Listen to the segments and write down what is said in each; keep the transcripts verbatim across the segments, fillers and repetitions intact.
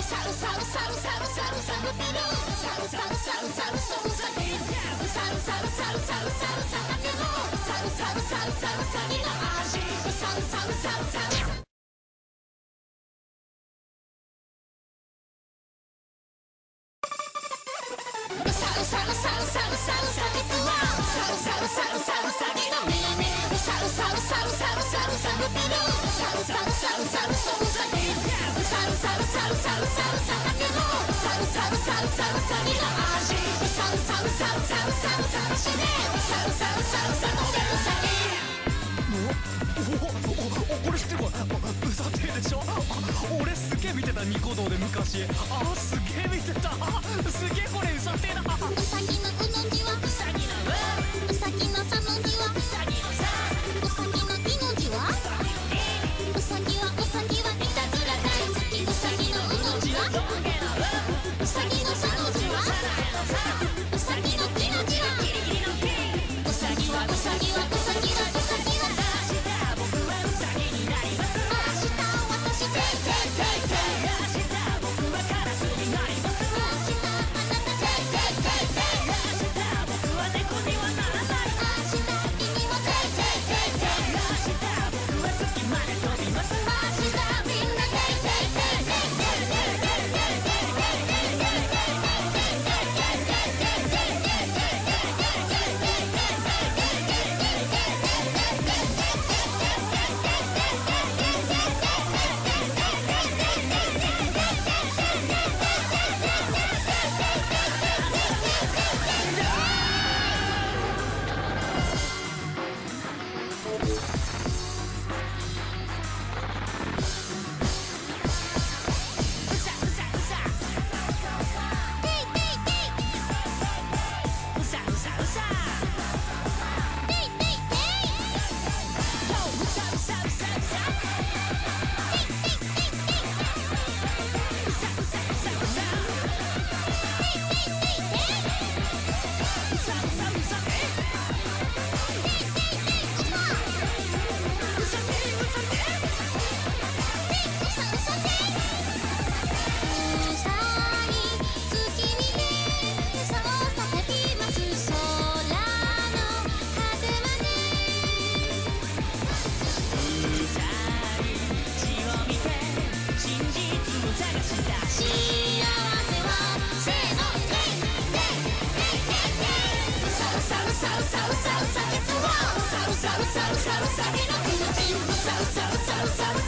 これ知ってるか？うさてえでしょ？俺すげえ見てた、ニコ動で昔。あ、すげえ見てた。すげえこれうさてえだ。 うさぎのうの字はうさぎのう、うさぎのさの字はうさぎのさ、うさぎのいの字はうさぎのい、うさぎはうさぎはいたずら大好き。うさぎのうの字はロン毛のう、うさぎのさの字はうさぎのきの字はギリギリのき、うさぎはうさぎはうさぎはうさぎは明日僕はうさぎになります。明日私テイテイテイテイ、明日僕はカラスになります。明日あなたテイテイテイテイ、明日僕は猫にはならない。明日君もテイテイテイテイ、明日僕は月まで飛びます。明日みんなテイテイテイテイテイテイテイテイテイ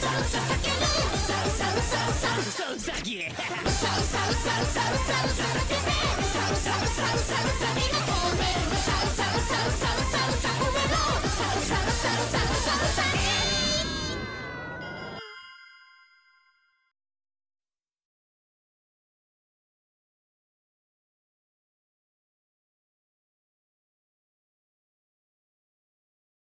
うさうさうさうさうさうさうさうさうさうさうさうさうさうさう